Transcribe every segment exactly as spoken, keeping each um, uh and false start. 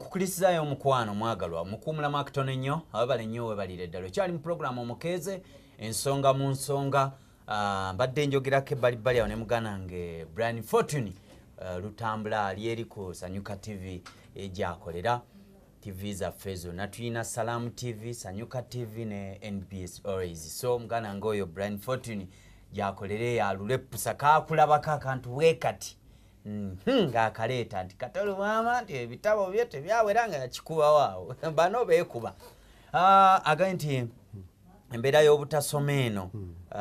nkukulisizayo omukwano mwagalwa mukumula makitono nnyo ababale nnyo webalire ddala kyali mu programu omukeeze ensonga mu nsonga uh, mbadde njogerako ebbalibbali awo ne mugana nge Brian Fortune uh, lutambula ali eri ku Sanyuka T V egyakolera T V zaffe zonna tulina Salamu T V, Sanyuka T V ne N B S Always. So mugana ngoyo Brian Fortune gyakolere yalule pusa kakulabako akantu weekati nga akaleta nti katalo mama nti ebitabo bye tebyawera nga yakikuba waawo bano beekuba agaye nti embeera y'obutasoma eno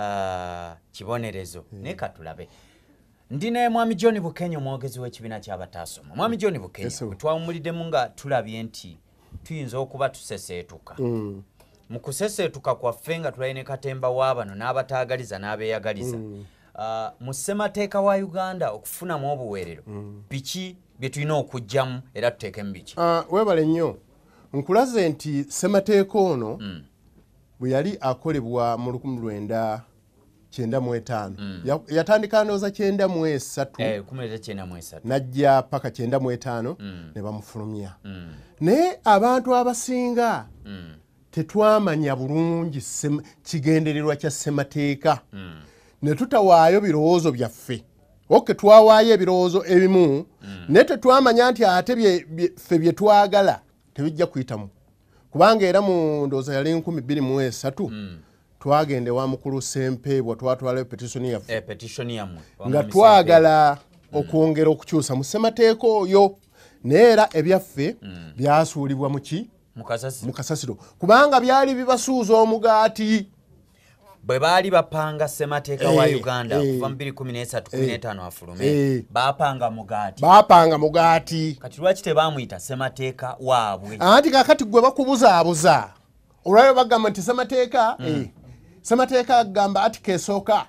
kibonerezo naye katulabe ndine mwami John Bukenya omwogezi w'ekibiina ky'abatasoma. Mwami John Bukenya twawumuliddemu nga tulabye nti tuyinza okuba tuseseetuka mu kuseseetuka kwaffe nga tulayine katemba w'abano n'abataagaliza n'abeeyagaliza Uh, mu ssemateeka wa Uganda okufunamu obuweerero biki bye tulina okujjamu era tuteekemu biki? Uh, webale nnyo nkulaze nti ssemateeka ono mm. bwe yali akolebwa mu lukumi lwenda kyenda mu etaano mm. yatandika ndowooza kyenda mu esatu eh, kyenda mu esatu najja paka kyenda mu etaano mm. ne bamufulumya mm. naye abantu abasinga mm. tetwamanya bulungi kigendererwa kya ssemateeka mm. ne tutawaayo birowoozo byaffe oke twawaayo ebirowoozo ebimu mm. naye tetwamanya nti ate ffe bye twagala tebijja kuyitamu kubanga era mu ndowooza yali nkumi bbiri mu esatu mm. twagende wa mukulu Ssempeebwa twatwalayo petitioni yaffe e, petitioni yammwe nga twagala mm. okwongera okukyusa mu ssemateeka oyo naye era ebyaffe mm. byasuulibwa muki mu kasasiro kubanga byali bibasuuza omugaati bwe baali bapanga ssemateeka wa Uganda kuva mu bbiri kumi n'esatu kumi n'etaano afulume baapanga mugaati baapanga mugaati kati lwaki tebaamuyita ssemateeka waabwe anti kakati gwe bakubuzaabuza olwayo bagamba nti ssemateeka ssemateeka agamba ati kesooka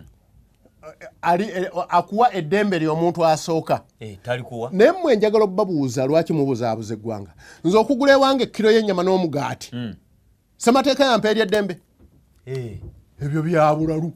ali akuwa eddembe ly'omuntu asooka talikuwa naye mmwe njagala obbabuuza lwaki mubuzaabuza eggwanga nze okugula ewange ekkiro y'ennyama n'omugaati ssemateeka yampa eri eddembe ebyo byabulalu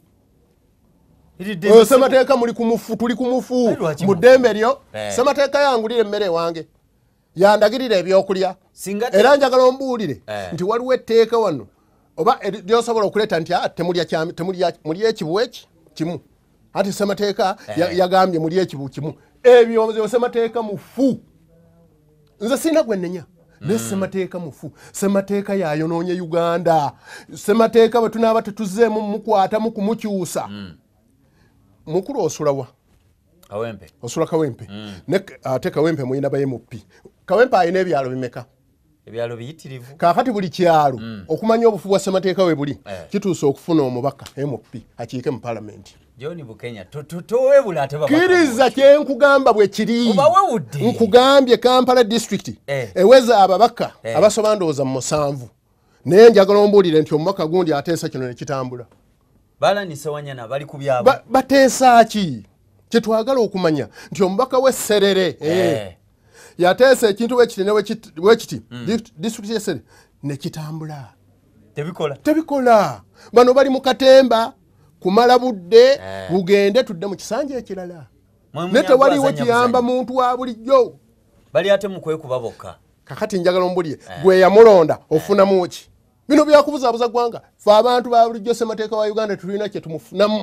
ssemateeka muli kumufu tuli kumufu mu ddembe lyo ssemateeka yangulire emmere ewange yandagirira ebyokulya era njagala ombuulire nti waliwo etteeka wano oba lyosobola okuleeta nti temulya ekibu eki kimu ati ssemateeka yagambye mulya ekibu kimu ebyo ssemateeka mufu nze sina gwe nnenya ne ssemateeka mufu ssemateeka yayonoonye Uganda ssemateeka bwe tunaaba tetuzeemu mukwata mu kumukyusa mukulu osulawa Kawempe osula Kawempe ne ate Kawempe muyina ba M P Kawempe ayina ebyalo bimeka ebyalo biyitirivu kaakati buli kyalo okumanya obufu bwa ssemateeka we buli kituusa okufuna omubaka M P akiike mu palamenti John Bukenya tutowebula ate baba kiriza kye nkugamba bwe kiri nkugambye Kampala district eh. eweza ababaka eh. abasoba ndowooza mu musanvu naye njagala ombuulire nti omubaka gundi ateesa kino ne kitambula balanise Wanyana bali ku byabo ba, bateesa ki kye twagala okumanya nti omubaka w'esserere eh. eh. yateesa ekintu wekiti wekiti mm. district y'esserere ne kitambula tebikola tebikola bano bali mu katemba kumala budde eh. bugende tudde mu kisanja ekirala ne tewaliwo kiyamba muntu wa bulijjo bali ate mu kwekuba bokka kakati njagala ombulye eh. gwe yamulonda ofunamu ki bino byakubuzaabuza ggwanga fe abantu ba bulijjo ssemateeka wa Uganda tulina kye tumufunamu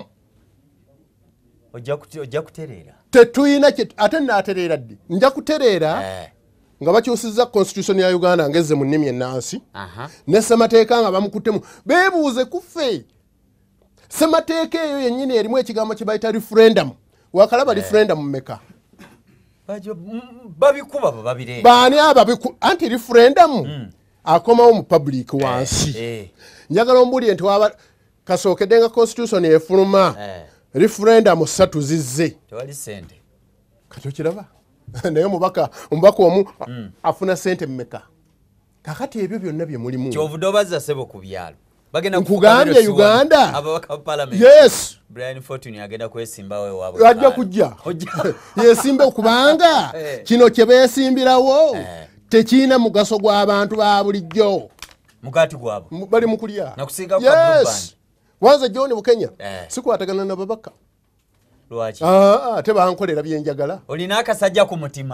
ojja kutereera tetulina kye ate naatereera ddi nja kutereera eh. nga bakyusizza constitution ya Uganda ngezze mu nnimi ennansi ne ssemateeka nga bamukuttemu beebuuze ku ffe ssemateeka eyo yennyini erimu ekigambo kye bayita referendum wakalaba eh. referendum mmeka babikuba babire baani ababiku anti referendum mm. akomawo mu public wansi eh. eh. njagala ombuulire nti waba kasookedde nga constitution efuluma eh. referendum ssatu zizze tewali sente kati okiraba naye omubaka omubaka omu mm. afuna sente mmeka kakati ebyo byonna bye mulimu kyovudde obazza ssebo ku byalo nkugambye Uganda ababaka parliament yes Brian Fortune agenda kwesimbawo ewaabwe ajja kujja yesimbe kubanga hey. kino kye beesimbirawo hey. tekiina mugaso gw'abantu ba bulijjo mugaati gwabo bali mu kulya nakusinga yes. kwa band wanze John Bukenya hey. sikwatagana na babaka lwaki ah tebankolera byenjagala olina akasajja ku mutima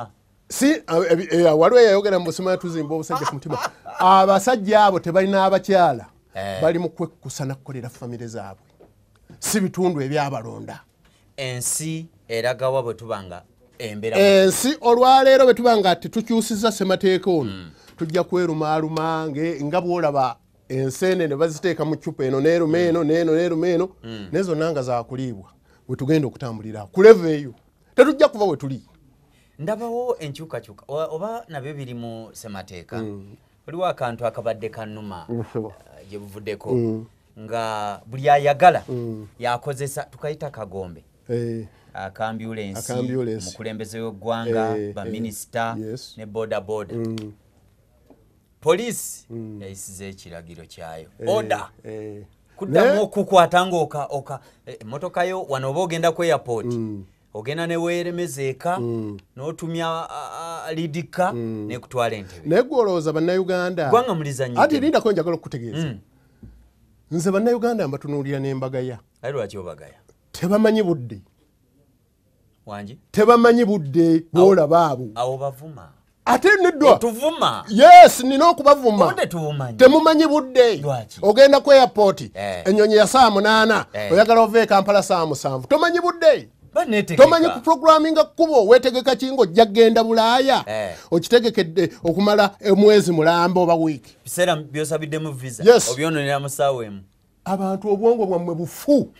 si waliwo yayogera mu busima tuzimba obusajja ku mutima abasajja abo tebalina abakyala bali mu kwekkusa nakukolera famire zaabwe si bitundu ebyabalonda ensi eragawa bwe tubanga embera ensi olwaleero bwe tubanga tetukyusiza ssemateeka ono tujja kwerumaaluma nga bwolaba enseenene baziteeka mu ccupa eno neeruma eno neeno neeruma eno naye zonna nga zaakuliibwa we tugenda okutambulira kuleva eyo tetujja kuva we tuli. Ndabawo enkyukakyuka oba nabyo biri mu ssemateeka waliwo akantu akabadde kannuma gye buvuddeko nga buli ayagala yakozesa tukayita kagombe akambyulensi omukulembeze w'eggwanga baminisita ne boda boda poliisi yayisiza ekiragiro kyayo oda kuddamu okukwata ng'oka emmotoka yo wano oba ogenda ku airport ogenda ne weeremeza eka n'otumya lidika n'ekutwala Entebbe naye gwe olowooza bannayuganda gwanga mulizannyo ati lindako njagala okukutegeeza nze bannayuganda mbatunuulira n'embagaya ali lwaki obagaya tebamanyi budde wangi tebamanyi budde boolaba abo awo bavuma ate neddwa tuvuma yes nina okubavuma onde tuvumanyi temumanyi budde ogenda ku airport ennyonyi ya saa munaana oyagala ove e Kampala saa musanvu tomanyi budde tomanyi ku programminga kkubo weetegeka kinga ojja kgenda Bulaaya okitegekedde okumala omwezi mulambo oba wiiki biseera byosabiddemu visa obyononera mu ssaawa emu abantu obwongo bwammwe bufu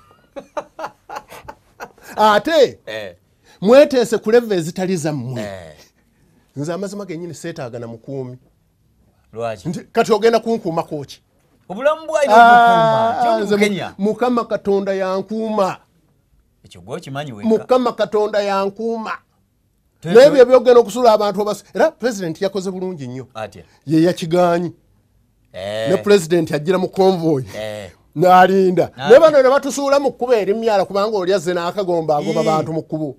ate mweteese ku leva ezitali zammwe nze amazima gennyini seetaaga na mukuumi lwaki kati ogenda kunkuuma kooki obulamu bwayo obukuuma Kenya Mukama Katonda yankuuma ekyo gwe okimanyi wekka Mukama Katonda yankuuma n'ebyo ebyogenda okusula abantu obas era pulezidenti yakoze bulungi nnyo ye yakigaanyi ne pulezidenti ajjira mu convoy n'alinda ne bano ne batusuula mu kkubo erimyala kubanga oli azze n'akagomba agoba bantu mu kkubo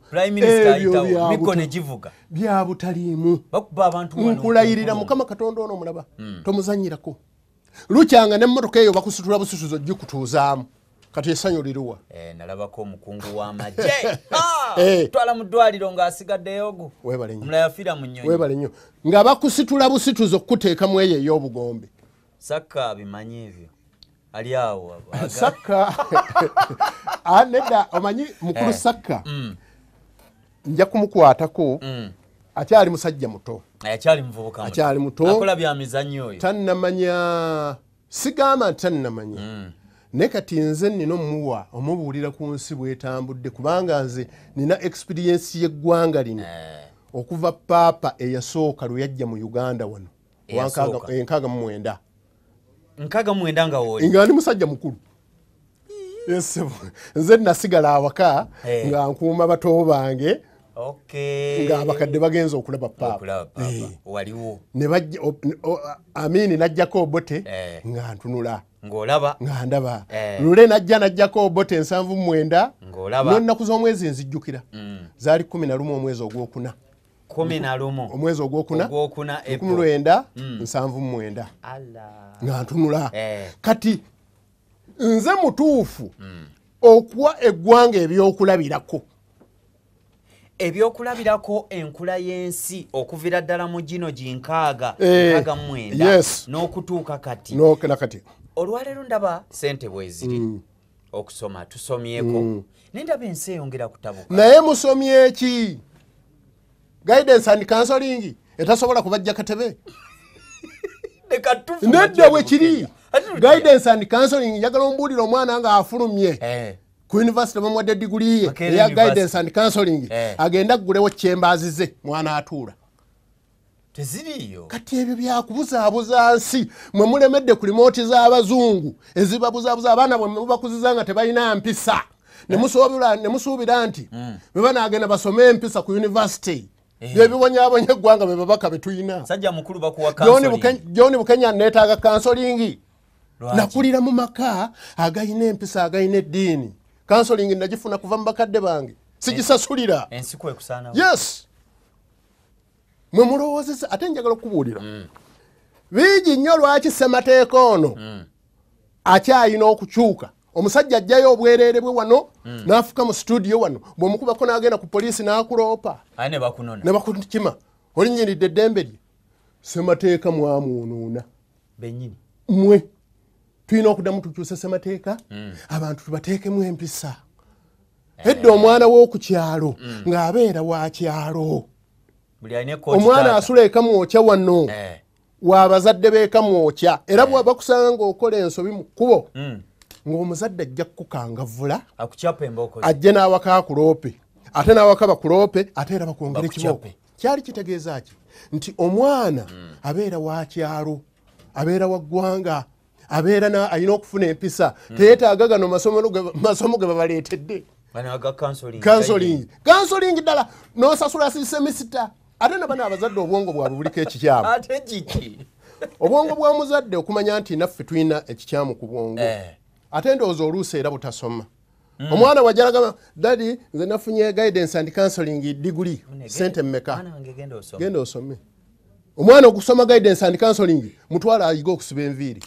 bya butaliimu nkulayirira Mukama Katonda ono omulaba tomuzanyirako lukyanga n'emmotoka eyo bakusitula busituzo gikutuuzaamu kati essanyu liriwa nalabako omukungu w'amagye twala mu ddwaliro ng'asigaddeyogo omulala yafiira mu nnyonyi weebale nnyo nga bakusitula busituzo okukuteekamu eyo ey'obugombe sakka bimanyi ebyo ali awo sakka nedda omanyi mukulu sakka nja kumukwatako akyali musajja muto akyali muvubuka akyali muto akola bya mizannyo oyo tannamanya sigamba nti tannamanya naye kati nze nina omuwa omubuulira ku nsi bwetambudde kubanga nze nina experiensi y'eggwanga lino okuva paapa eyasooka lwe yajja mu Uganda wano enkaaga mu mwenda nkaaga mu mwenda nga wooli nga ndi musajja mukulu nze nasigala awaka nga nkuuma bato bange ng'abakadde bagenza okulaba paapa waliwo ne bajja Amini n'ajjako obote nga ntunula ng'olaba nga ndaba lule najja najjako obote ensanvu mwenda n'ennaku z'omwezi nzijjukira zaali kumi na lumu omwezi ogwokuna kumi na lumu omwezi ogwokuna ekumi lwenda nsanvu mwenda nga ntunula kati nze mutuufu okuwa eggwanga ebyokulabirako ebyokulabirako enkula y'ensi okuvira ddala mu gino ginkaaga nkaaga mu mwenda n'okutuuka kati kati olwaleero ndaba ssente bweziri okusoma tusomyeko nendaba ensi eyongera kutabuka naye musomye ki guidance and counseling etasobola kubajja katebe nedda bwe kiri guidance and counseling njagala ombuulira omwana nga afulumye ku university bamuwadde diguli ye eya guidance and counseling agenda aggulewo chambers ze mwana atuula teziriyo kati ebyo byakubuzaabuza nsi mwe mulemedde ku remote z'abazungu ezibabuzaabuza abaana bwe mubakuziza nga tebalina mpisa ne musuubira nti bwe banaagenda basome empisa ku university byebibonyaabonye eggwanga bwe babaka betuyina sajja mukulu bakuwa counseling John Bukenya neetaaga counseling nakulira mu maka agayina empisa agayina eddiini counseling nagifuna kuva mu bakadde bange sigisasulira ensi kwe kusaana yes mwe mulowoozesa ate njagala okubuulira biigi nnyo lwaki ssemateeka ono akyayina okukyuka omusajja ajjayo obwerere bwe wano mm. n'afuka mu studio wano bw'omukubako n'agenda ku poliisi n'akuloopa ne bakunona ne bakukima olinnyiridde eddembe lye ssemateeka mwamuunuuna bennyini mmwe tulina okuddamu tukyusa ssemateeka mm. abantu tubateekemu empisa edda omwana w'oku kyalo mm. ng'abeera wa kyalo omwana asula eka mwokya wano eh. w'abazadde b'eka mwokya era eh. bw'aba kusanga ng'okola ensobi mu kkubo mm. ng'omuzadde ajja kukukangavula ajje n'awaka akuloope ate n'awaka bakuloope ate era bakwongera ekibooko kyali kitegeeza ki nti omwana mm. abeera wa kyalo abeera wa ggwanga abeera alina okufuna empisa mm. teyeetaaga gano masomo ge babaleetedde kansolingi ddala n'osasula sisemisita ate nabana abazadde obwongo bwabwe buliko ekikyamu obwongo bwa muzadde okumanya nti naffe tulina ekikyamu ku bwongo eh. ate ndowooza oluusi era butasoma mm. omwana wajalaga dadi nze nafunye guidance and counseling degree sente mmeka genda osome omwana okusoma guidance and counseling mutwala ayiga okusiba enviiri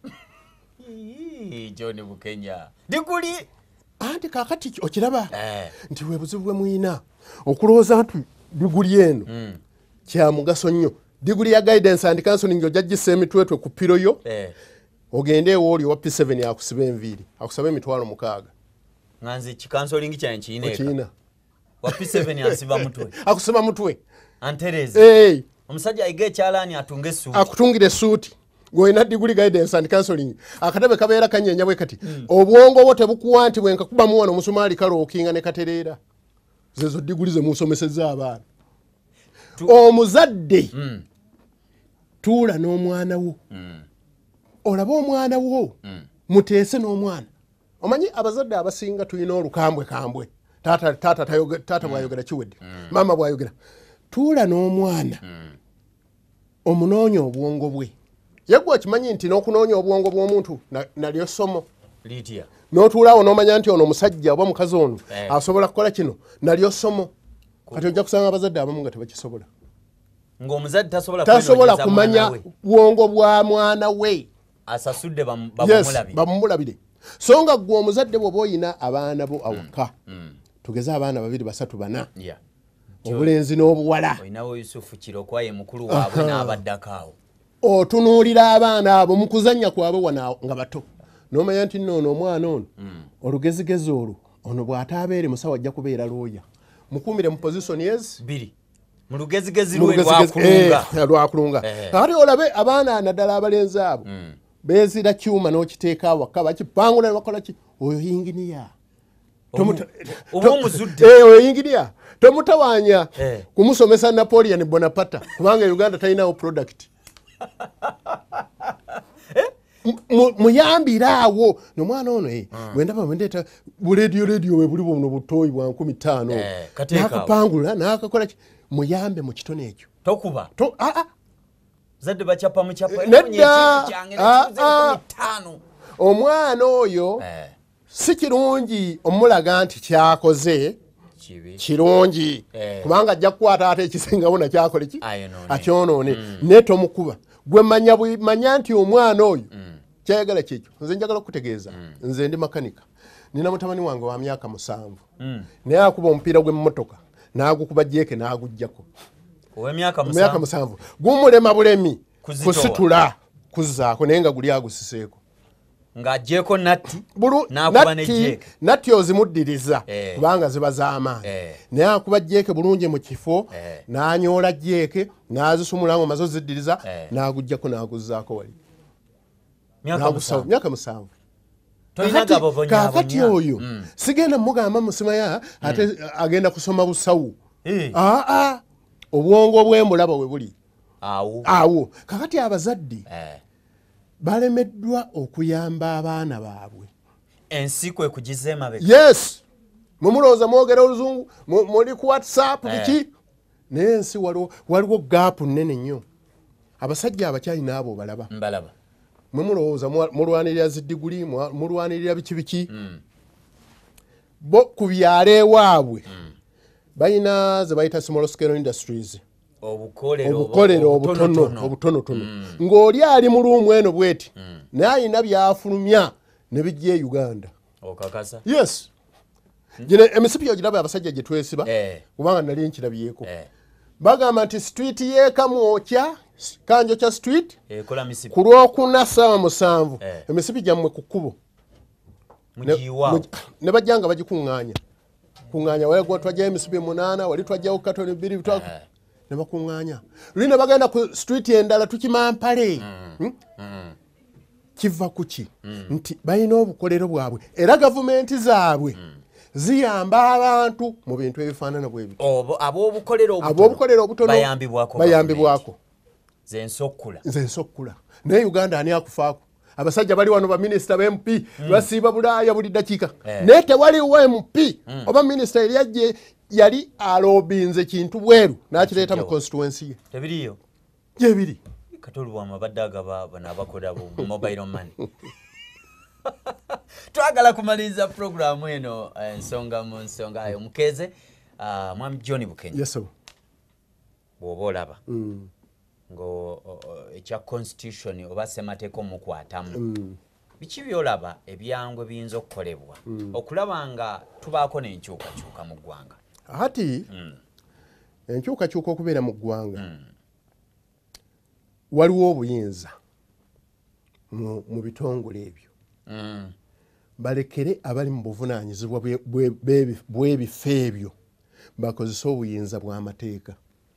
John Bukenya degree anti kakati okiraba eh. nti we buzibu bwe muyina okulowooza nti diguli eno mm. kya mugaso nnyo diguli ya guidance and counseling ojagisa emitwetwe ku piro yo eh. ogende ewooli wa P seven akusiba enviiri akusaba emitwalo mukaaga nganze kikansolingi kya nkiina wa P seven asiba mutwe akusiba mutwe antereze hey. omusajja ayiga ekyalaani atunga essuuti akutungire essuuti goina diguli guidance and counseling akatabe kabeera kanyenya bwe kati mm. obwongo bwo tebukuwa nti bwenka kuba muwano omusumaali kalookinga ne katereera zezo diguli ze musomeseza abaana omuzadde mm. tuula n'omwana wo mm. olaba omwana wo mm. muteese n'omwana omanyi abazadde abasinga tulina olukambwe kambwe taata taata taata bwayogera mm. kiwedde mm. mama bwayogera tuula n'omwana mm. omunoonya obwongo bwe yegwa kimanyi nti n'okunoonya obwongo bw'omuntu nalyo na ssomo liitya n'otuulaawo n'omanya nti ono omusajja oba mukazi ono eh. asobola kukola kino nalyo ssomo kati ojja kusanga abazadde abamu nga tebakisobola ng'omuzadde tasobola tasobola kumanya bwongo bwa mwana we asasudde bamumulabire yes, bamumulabire so nga gwe omuzadde bw'oba oyina abaana bo awaka mm. mm. tugeze abaana babiri basatu bana yeah. obulenzi n'obuwala olinawo Yusufu Kirokwaye mukulu waabwe n'abaddakaawo otunuulira abaana abo mu kuzannya kwabwe wana nga bato n'omanya nti nno ono omwana ono mm. olugezigezi olwo ono bw'ataabeere musawo ajja kubeera looya mukuumire mu position yes biri mu lugezigezi lwe lwakulunga eh, lwakulunga eh. ate olabe abaana naddala abalenzi abo mm. beezira kyuma n'okiteeka awaka bakipangula ne bakola ki oyo yinginiya oyo yinginiya tomutawaanya eh. kumusomesa Napoleon Bonaparte kubanga Uganda talinawo product muyambiraawo nomwana ono bwendaba bwendeeta buleediyo leediyo we buli buno butoyi bwa nkumi ttaano nakapangula nakakola muyambe mu kitone ekyo tokuba zadde bacapa mucapa nedda omwana oyo si kirungi omulaga nti kyakoze kirungi kubanga ajja kukwata ate ekisingawo nakyakole ki akyonoone naye tomukuba gwe manya nti omwana oyo kyayagala kyekyo nze njagala okutegeeza nze ndi makanika nina mutabani wange wa myaka musanvu naye akuba omupiira gw'emmotoka n'agukuba jeeke n'aguggyako ow'emyaka musanvu gumulema bulemi kusitula kuzzaako naye nga guli agusiseeko ng'aggyeko natti n'akuba ne jeeke natti ozimuddiriza kubanga ziba z'amaanyi naye akuba jeeke bulungi mu kifo n'anyoola jeeke n'azisumula nga omaze oziddiriza n'aguggyako n'aguzzaako wali myaka musanvu kakati oyo sigenda mugamba musimaya ate agenda kusoma busawu aa obwongo bw'emulaba we buli awo kakati abazadde balemeddwa okuyamba abaana baabwe ensi kwe kugiza emabega yes mumulowooza mwogera oluzungu muli ku whatsapp biki naye ensi waliwo gaapu nnene nnyo abasajja abakyali n'abo obalaba mbalaba mwe mulowooza mulwanirira ziddiguli mulwanirira biki biki bo ku byalo ewaabwe balina ze bayita small scale industries obukolero obutono obutonotono ng'oli ali mu luumu eno bweti naye alina byafulumya ne bijja e Uganda okakasa yes gine emisipi ogiraba abasajja gye twesiba eh kubanga nali nkirabyeko eh bagamba nti street ye kamwokya kanjo kya street ekola misipi ku lwokuna ssaawa musanvu eh. emisipi gyammwe ku kkubo mujiwa ne bajjanga bagikuŋŋaanya kuŋŋaanya wali gwa twajjayo emisipi munaana wali twajjayo katoni bbiri bitwa eh. ne bakuŋŋaanya luli ne bagenda ku street endala tukimampale mm. hmm? mm. kiva kuki mm. nti balina obukolero bwabwe era gavumenti zaabwe mm. ziyamba abantu mu bintu ebifaanana bwebi ab'obukolero obutono bayambibwako zensokkula zensokkula naye uganda ani akufaako abasajja bali wano baminisita ba M P mm. basiiba bulaaya buli dakiika eh. naye tewaliwo M P mm. oba minisita yali ajje yali alobinze kintu bweru n'akireeta mu constituency ye tebiriyo gyebiri katolubwama badde agaba bano abakola bu mobile money twagala kumaliriza programu eno ensonga mu nsonga ayo mukeze uh, mwami John Bukenya yes sir bw'oba olaba mm. ngo ekya constitution oba ssemateeka omukwatamu mm. biki byolaba ebyangwe biyinza okukolebwa mm. okulaba nga tubaako n'enkyukakyuka mu ggwanga ati mm. enkyukakyuka okubeera mu ggwanga mm. waliwo obuyinza mu, mu bitongole ebyo mm. balekere abali mu buvunaanyizibwa bw'ebifo ebyo bakozese obuyinza bw'amateeka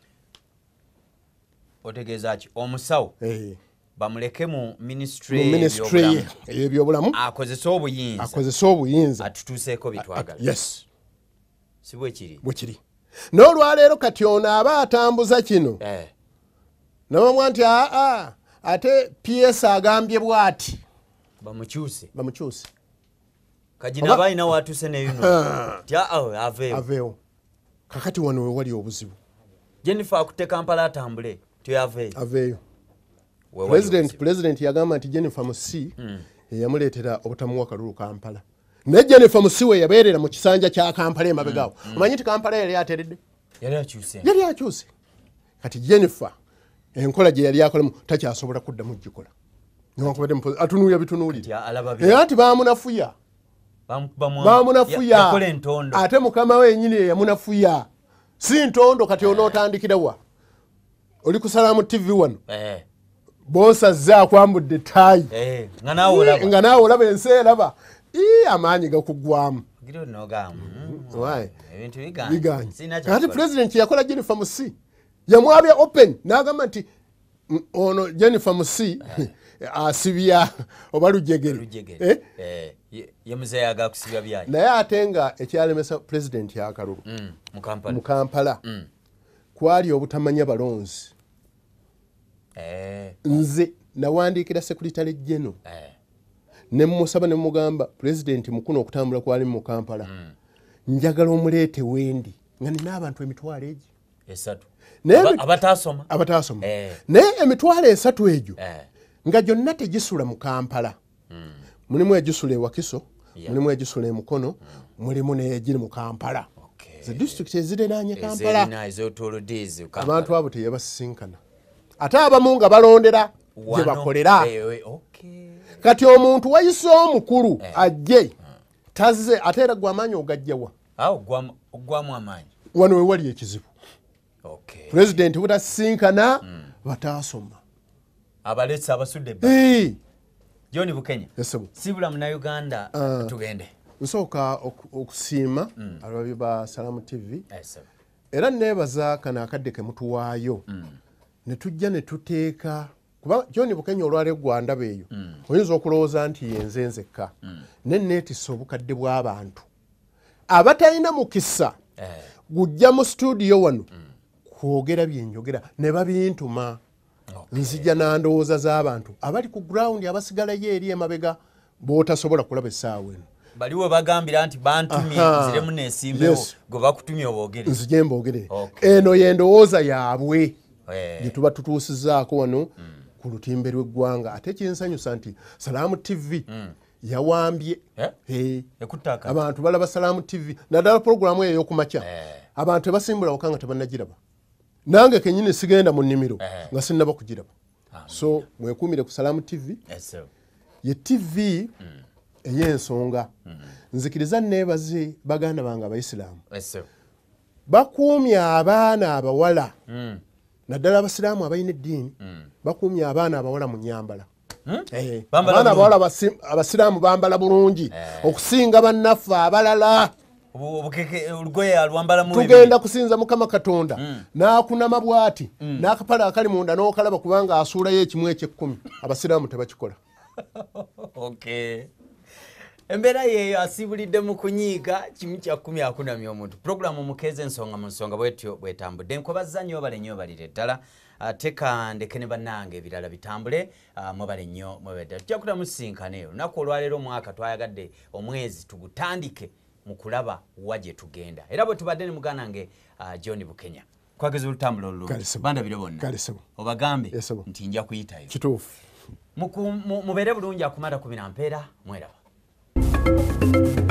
otegeeza ki omusawo hey. bamuleke mu ministry ebyobulamu akozese obuyinza akozese obuyinza atutuuseeko bitwagala yes si bwe kiri bwe kiri n'olwaleero kati ono aba atambuza kino eh. nabamwa nti aa ate P S agambye bw'ati bamukyuse bamukyuse kajina balina watuuse nebino tya aveewo aveewo kakati wano we wali obuzibu Jennifer akutte Kampala atambule tuyaveeyo aveeyo president president yagamba nti Jennifer Musi mm. yamuleetera obutamuwa kalulu Kampala ne Jennifer Musi we yabeerera mu kisanja kya Kampala emabegaawo mm. mm. omanyi nti Kampala yali ateredde yali akyuse yali akyuse kati Jennifer enkola gye yali akolemu takyasobola kuddamu gikola newankubadde atunuulya bitunuulira ati baamunafuya baamunafuya ate mukama we yennyini ye yamunafuya si ntondo kati onootandikirawa oli ku Salaamu T V wano eh. bosazze akwambudde taayi eh. nga naawe olaba ensi eraba amaanyi gakuggwamu biganye ate pulezidenti yakola Jennifer Musi yamwabya open n'agamba nti ono Jennifer Musi asibya oba lujegere eh? eh. yemuzeeyo agakusibya byayi naye ate nga ekyalemesa pulezidenti yakalulu mm. mu Kampala, mu Kampala. Mm. kwali obutamanya balonzi eh. nze nawandiikira sekuritale jeno eh. ne musaba ne mugamba pulezidenti mukuno okutambula kwali mu Kampala mm. njagala omuleete wendi nga nina abantu emitwalo egi esatu Aba, abatasoma abatasoma eh. naye emitwalo esatu egyo eh. nga gyonna tegisula mu Kampala mm. mulimu egisula e Wakiso yeah. mulimu egisula e Mukono mm. mulimu n'egiri mu Kampala okay. ze district eziriraanye Kampala abantu abo teyabasisinkana ate abamu nga balondera gye bakolera hey, okay. kati omuntu wayise omukulu eh. ajje mm. tazze ate era gwe amaanyi ogajjawa ogwamu amaanyi wano we wali ekizibu okay. pulezidenti butasisinkana mm. bataasoma abaletse abasudde hey. John Bukenya yes, sibula muna Uganda uh, tugende nsooka okusiima mm. ababi ba Salaamu T V yes, era neebaza kano akadde ke mutuwaayo mm. ne tujja ne tuteeka kuba John Bukenya olwale gwandaba eyo mm. oyinza okulowooza nti yenze nzekka mm. ne neetissa obukadde bw'abantu abatalina mukisa eh. gujja mu studio wano mm. kwogera byenjogera ne babintuma okay. nzija nandowooza z'abantu abali ku ground abasigalayo eri emabega bootasobola kulaba essaawa eno baliwo bagambira nti bantumye nziremu neesimbewo yes. gwe bakutumye oboogere nzije mboogere okay. eno yendowooza yaabwe hey. gye tuba tutuusizzaako wano mm. ku lutimbe lw'eggwanga ate kinsanyusa nti Salaamu T V mm. yawambye yeah? hey. Ekutaka abantu balaba Salaamu T V naddala programu eyo ey'okumakya hey. abantu ebasimbula waka nga tebannagiraba nange kenyini sigenda mu nnimiro eh. nga sinnaba kugiraba ah, so mwekuumire ku Salaamu T V yes, ye T V mm. ey'ensonga nzikiriza neebaze baganda bange abaisiraamu bakuumye abaana abawala naddala abasiraamu abalina eddiini bakuumye abaana abawala mu nyambala abaana abawala abasiraamu bambala bulungi okusinga bannaffe abalala tugenda kusinza mukama katonda n'akunama bw'ati n'akapala akali munda n'okalaba kubanga asuulayo ekimu eky'ekkumi abasiraamu tebakikola. Embeera yeeyo asibulidde mu kunyiiga kimu kya kkumi akunamya omuntu. Puroguramu Omukeeze ensonga mu nsonga bwetyo bwetambudde nkobazza nnyo obale nnyo obalire ddala teka ndeke ne bannange ebirala bitambule mwebale nnyo mwebedda tujja kulamusinkana eyo lunaku olwaleero omwaka twayagadde omwezi tugutandike mu kulaba wa gye tugenda era bwe tubadde ne muganda nge John Bukenya kwageza olutambula olulungi bandabire bonna obagambe nti nja kuyitayo kituufu mubeere bulungi akumata kumi na mpeera mweraba.